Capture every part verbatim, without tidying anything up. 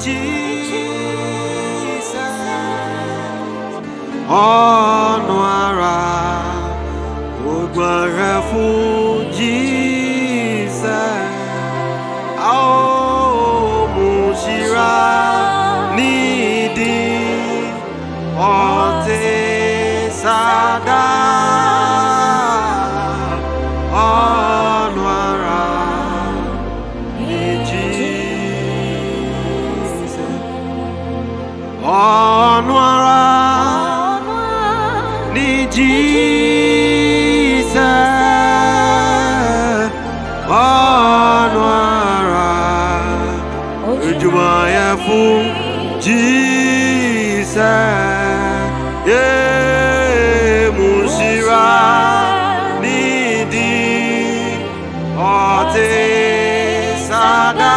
Onwara Ugbara Fujisa Ao Mushira Nidi Ote Sada Onwara Jesus Onwara Jesus, Onwara, Ujumaya fu Jesus, yeah, Mushira Nidi Ote Sada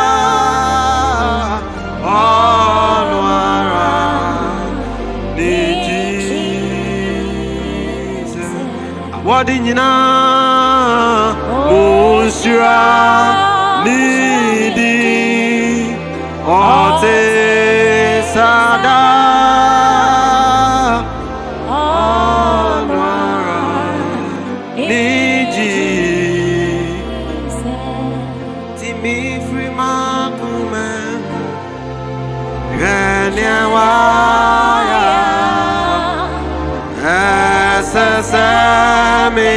Onwara Nidi. Wadinina Mushira Nidi Ote Sada Onwara Niji Timi Frimakume Ganyawaya Sesame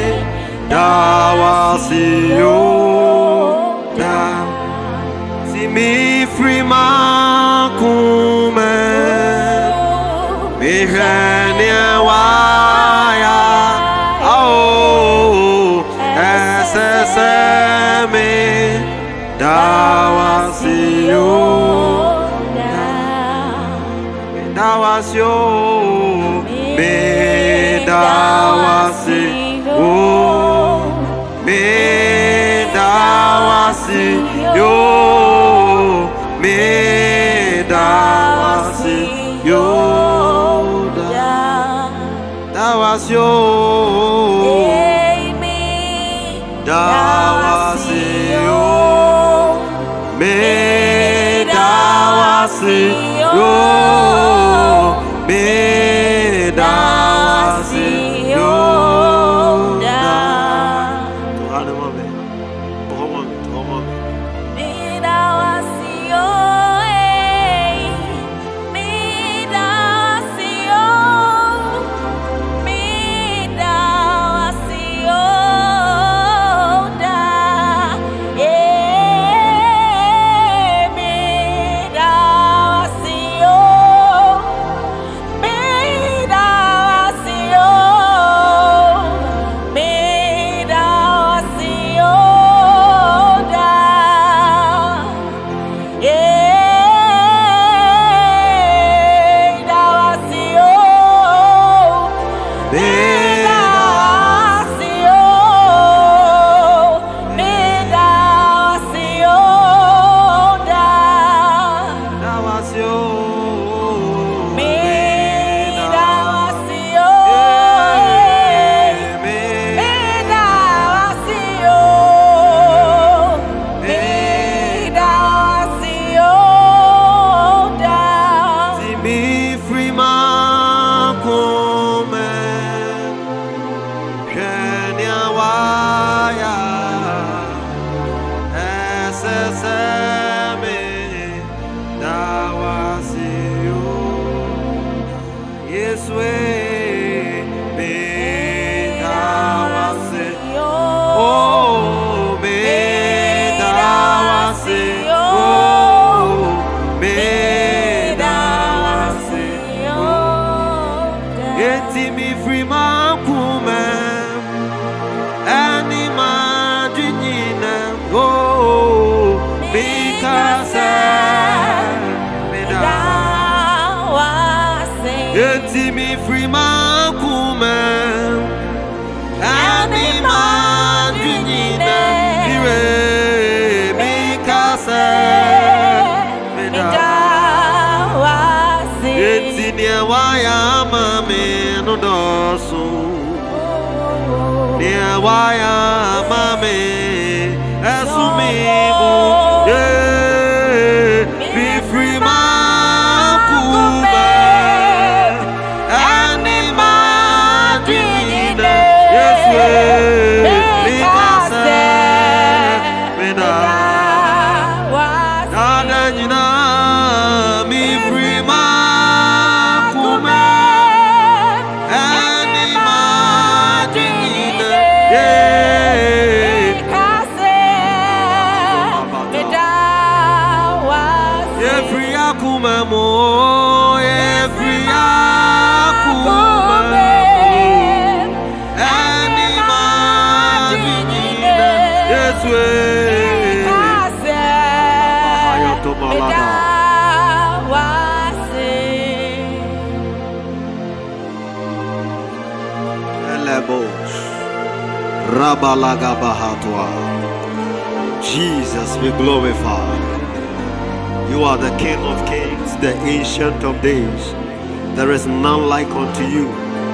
Dawasio Da Simi Frimakume Mihania Waya Oh Sesame Dawasio Dawasio Medawasi, oh, Medawasi, yo, Medawasi, yo, Dawasi, yo, Dawasi, yo, Medawasi, yo, Medawasi. Waya mame, asumi mo, yeah. Yes, we. Hayato malada. Elebos. Rabalaga bahatwa. Jesus, we glorify. You are the King of Kings, the Ancient of Days. There is none like unto you.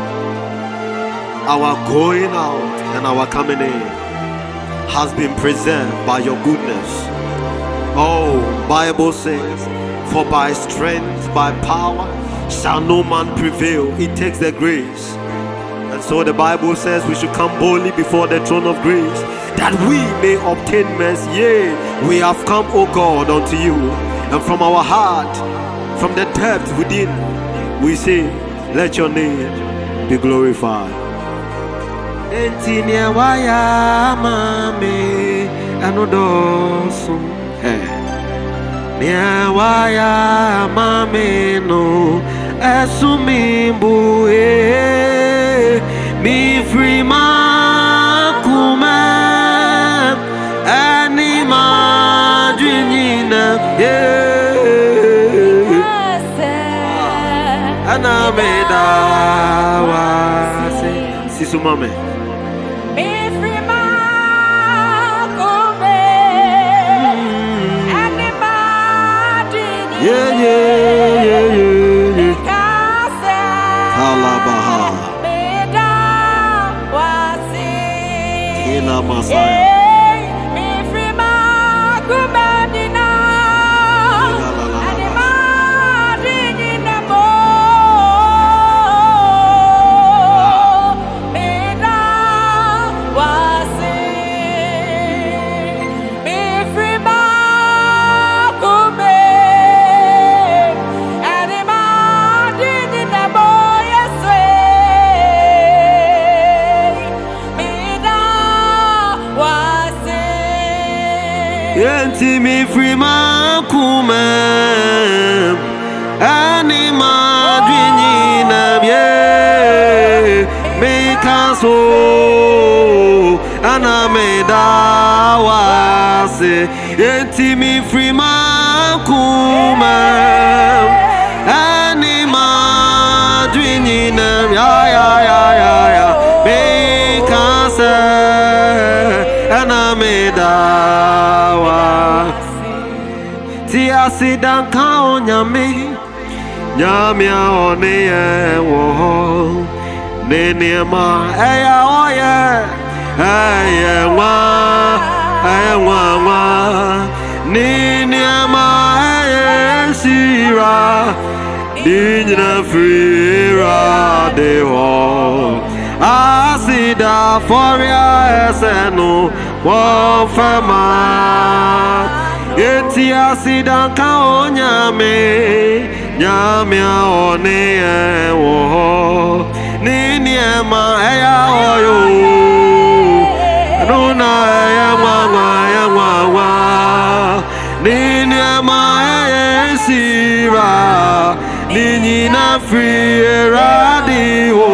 Our going out and our coming in has been preserved by your goodness. Oh, Bible says, for by strength, by power, shall no man prevail. It takes the grace. And so the Bible says we should come boldly before the throne of grace, that we may obtain mercy. Yea, we have come, O God, unto you. And from our heart, from the depth within, we say, let your name be glorified. Entinia waya mame anodoso eh nia waya mame no esumimbu eh mi frima kuma anima dwinyina eh anameda wa sisu mame. Yeah, yeah, yeah, yeah, yeah. Kalabaha. Kila Masaya. Yenti mi free ma kuma anima dwini na bie me kaso anameda wase. Yenti mi free ma kuma anima dwini na ya ya ya ya ya me kaso anameda. Ti asidan ka onyame nyame one ye wo nene ma eya oye eya wa eya wa wa nene ma eya sira dinyina frira de ho asida foria esenu wo fama. Eti asidan ka onyame nyame one ewo nini ema eya oyo nuna eya mama eya mama nini ema eya sira nini na free radio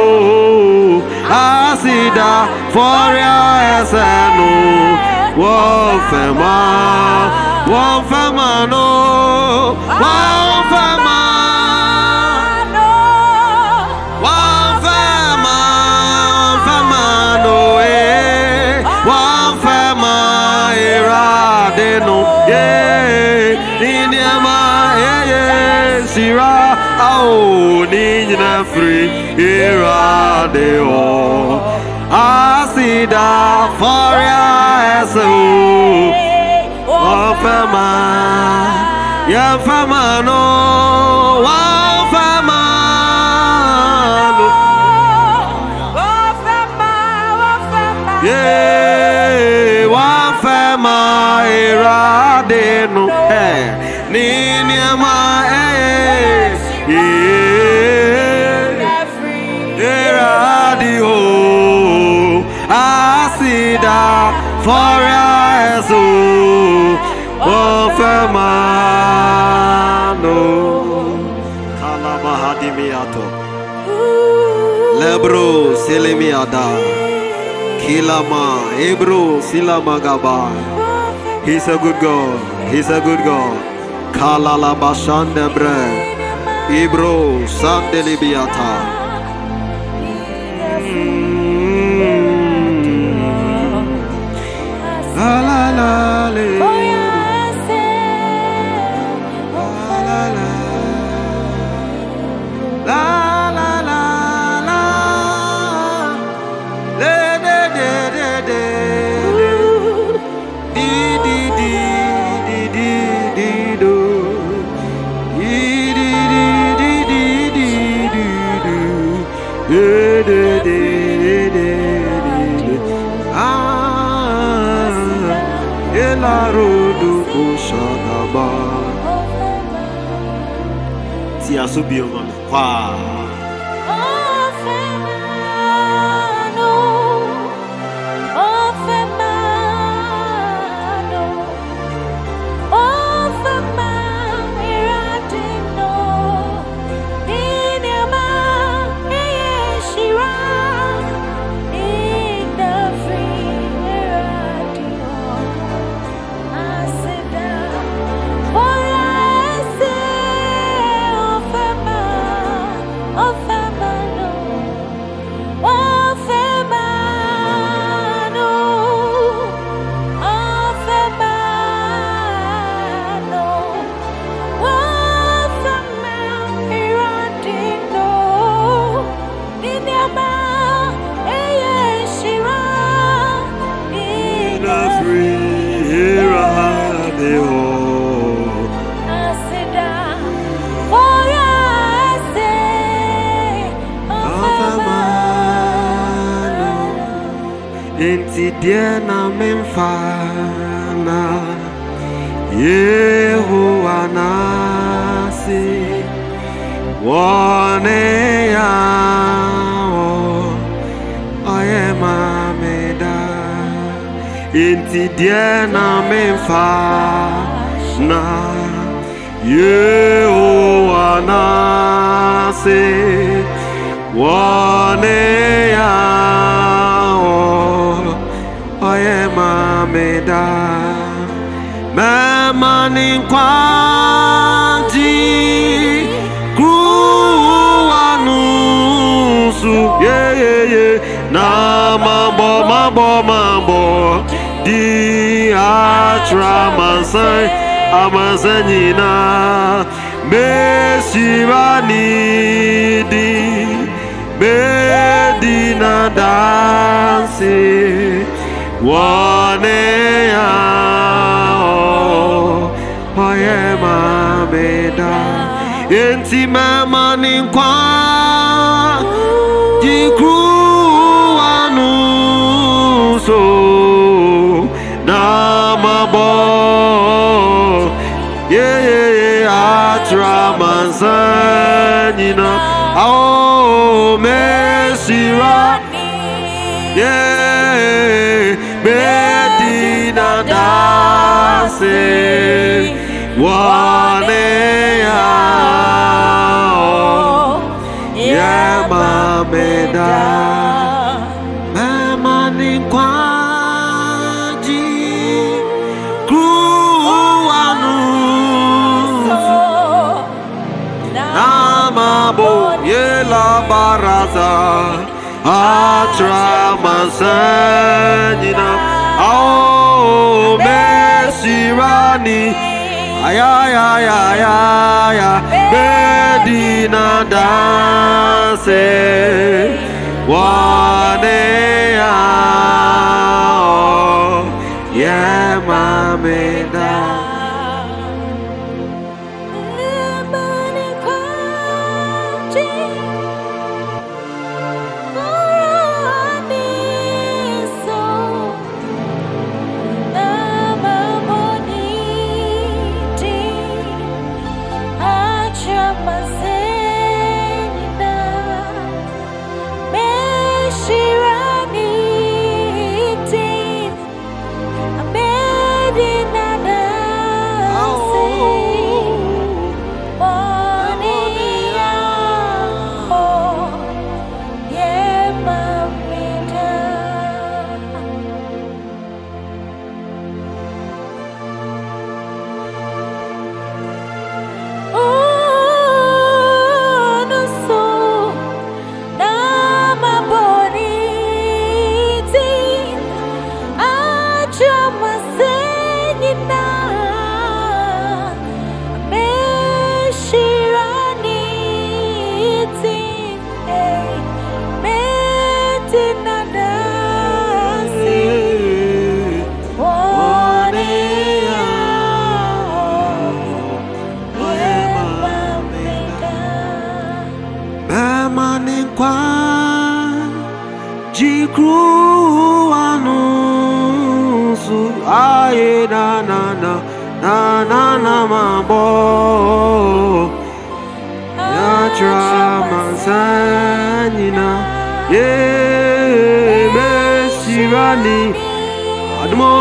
asida foria esenu wo fema. One fama no, one fama no, one fama, one fama no, eh, one fama era de no, yeah, ninyama eh yeah, sira oh ninyana free era de oh, asida foria eso. Wafama, ya fama no, wafama no, wafama, wafama, yeah, wafama irade no, eh, nini ama eh, yeah, irade ho, asida foria eso. Wafamano Kalabahadimiato Lebro Selemiada Kilama, Ebro, Silama Gaba. He's a good God. He's a good God. Kalala Bashanda Bre. Ebro, Sandelibiata. La la la la. Tia subio man kwa Diana memfana Yehovah nasi wane yao oye mameda inti Diana memfana Yehovah nasi wane yao oye mameda memani kwanji kuwanusu yeah yeah yeah na mambo mambo mambo di atra mansai amazanyina mesirani di medina dansi wane yao oye mameda enti mama ninkwa jikru anuso na mabo ye ye ye atra manzanina ao mesira yeah Medina dance wane yao yeah mameda mama ninkwaji kruanu namabo yela baraza atra manzanina oh mesirani ayayayaya Medina dance wane yao yeah mameda Shirani. na na na mabo ya drama sanina ye mesirani admo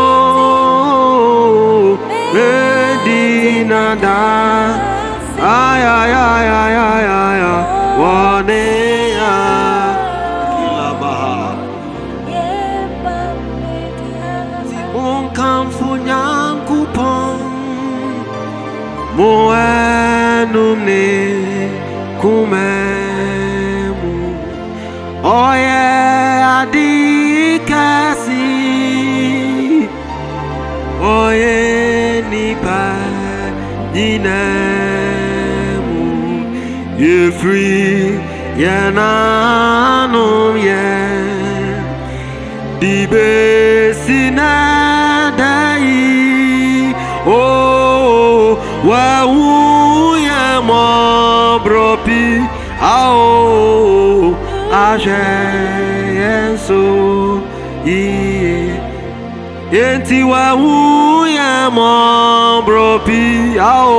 medina da ay ay ay ay ay ay wane ya kilabaha si bon kamfunyang kupon moenumne kumemu oye adikasi oye nipa dinemu ye free yananum ye dibesina dai oh wa ya mo bropi ao aje yenso i enti wa ya mo bropi ao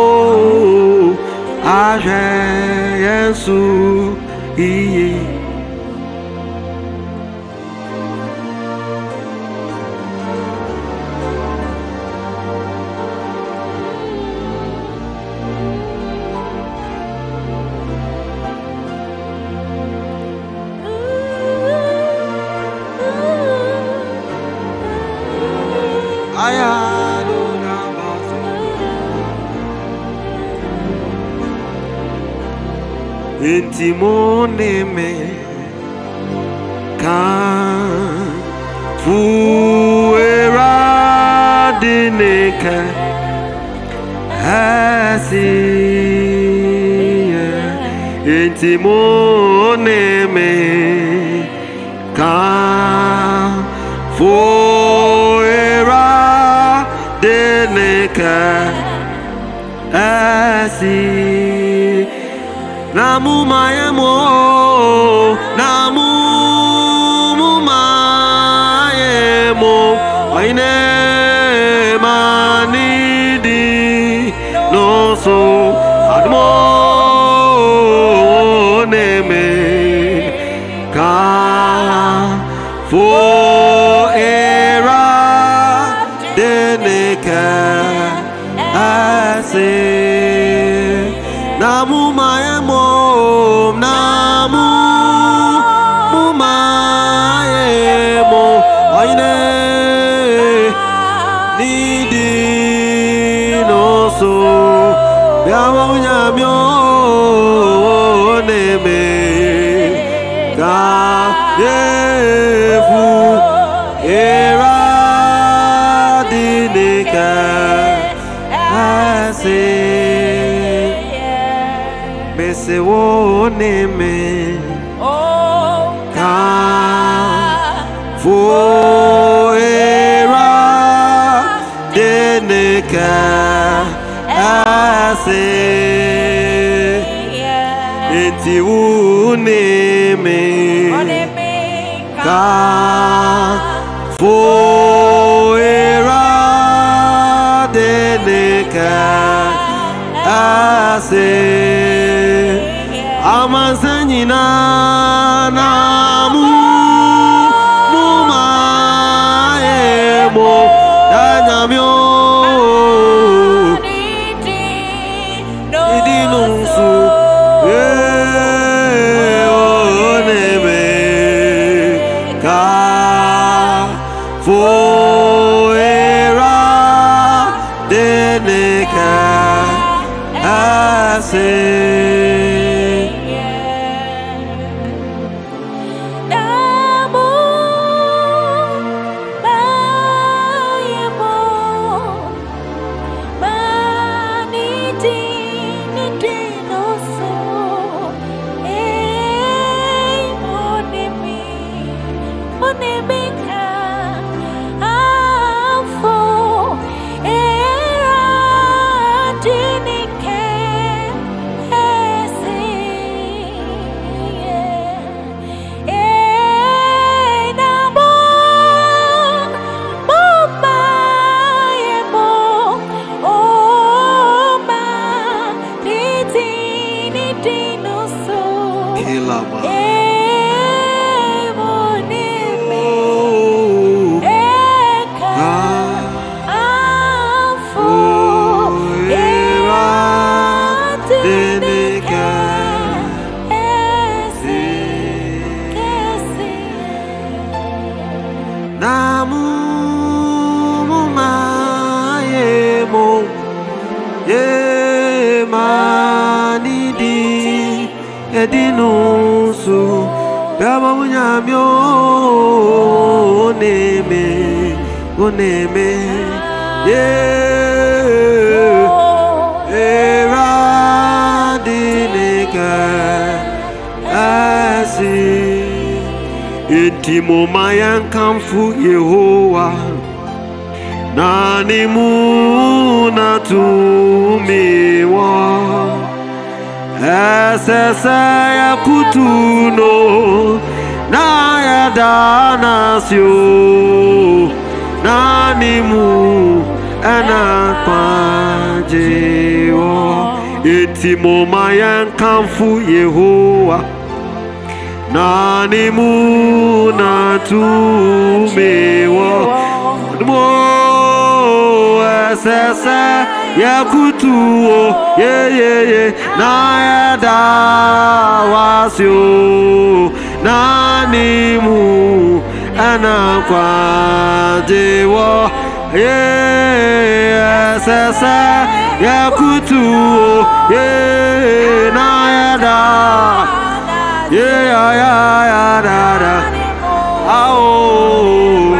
aje yenso i intimone me kan fuera dineka hasi intimone me kan fuera dineka hasi namu mayemo namu mayemo aine manidi no so admo neme ka fo era deneka ase namu mayemo namu mayemo aine nidi no so yawo nyamyo neme ka yefu era dineka ase se wone me ka fuera deneka ase enti wone me ka fuera deneka ase amanzanyina namu mumaemo danyamyo idinunsu oneme ka foera deneka ase Era ye manidi edinusu baba munyamyo oneme oneme ye eradineka asi intimo mayankamfu Yehowa nani muna tumiwa esesa ya kutuno na ya danasyo nani mu anakwajewa intimo mayankamfu Yehowa nani muna tumiwa mo esesa ya kutuo ye ye ye na ya dawasyo nani mu anakwajewa ye esesa ya kutuo ye na ya da ye ya ya ya da da ao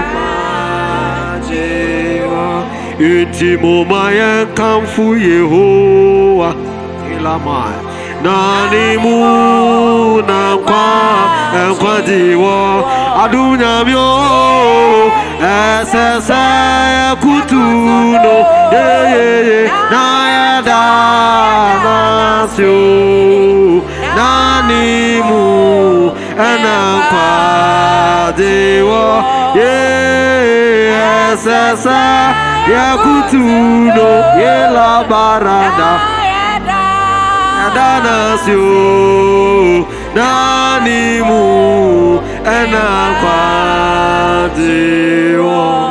intimo mayankamfu Yehowa ilama nani mu na kwa enkwajiwo adunyamyo esesa ya kutuno ye ye ye na ya danasyo nani mu enkwajiwo ye esesa ya kutuno ye la barada danasyo nani mu enakwajiwo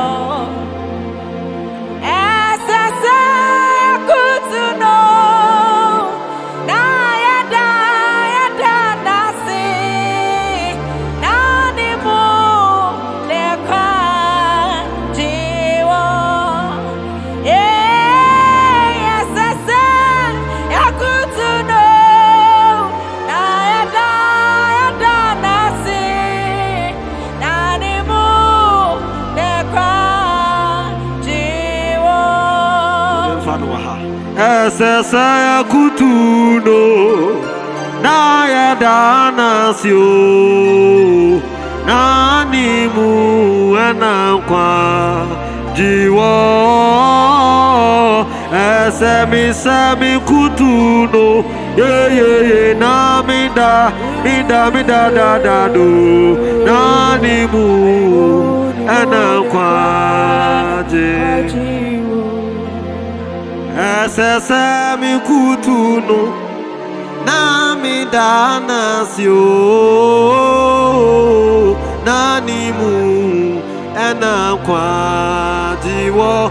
esesa ya kutuno na ya danasyo nani mu anakwa jiwo esemi semi kutuno ye ye ye na mida mida mida da da do nani mu anakwa jiwo esesa mi kutuno na mi danasyo nani mu enakwajiwo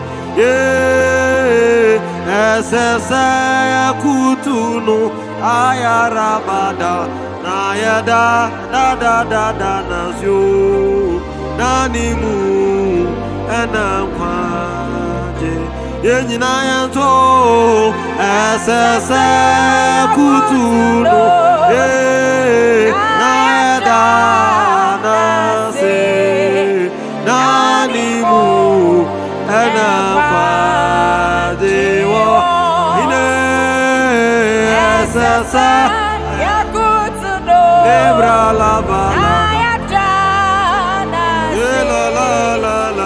ye esesa ya kutuno ayarabada na yada da da da da nasyo nani mu enakwajiwo yenyina yanto esese kutuno eh na da na se nani mu ana padewo ine esese ya kutuno ebra la bala ya da na se la la la la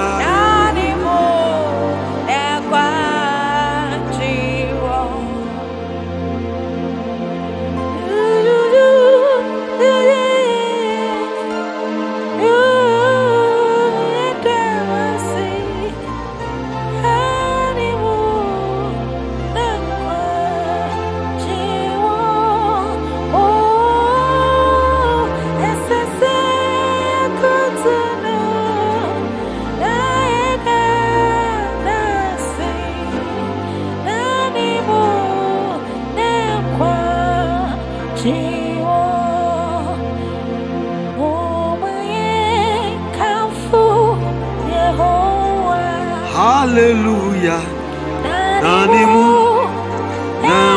Hallelujah. Nani mu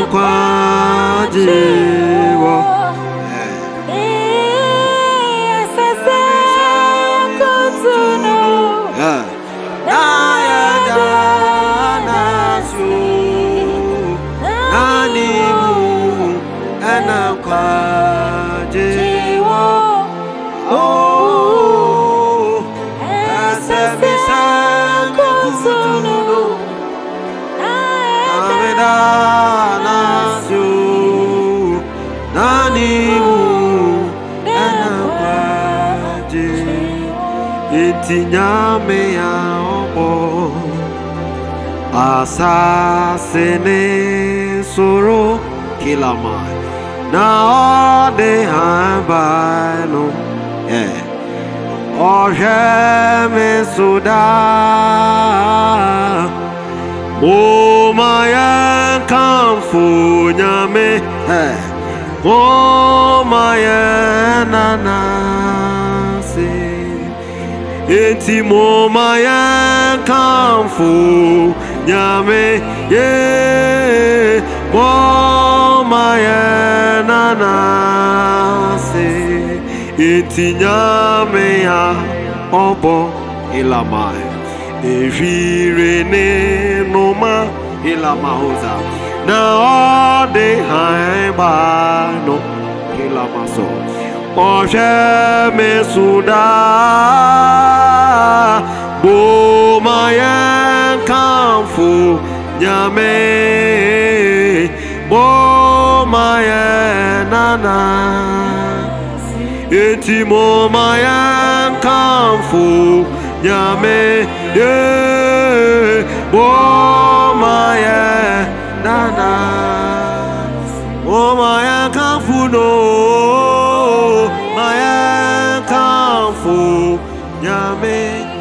kwajiwo Nyame ya obo asasene soro kilamai na ode hambano eh oheme suda o maya kamfu nyame eh o maya nana enti moma ya kamfu nyame ye moma ya nanase enti nyame ya obo ilamai evire ne noma ilamahoza na ode haeba no ilamaso Oje mesuda Boma yen kamfu nyame Boma yen nana Eti moma yen kamfu nyame ye Boma yen nana Boma yen kamfu no Nyame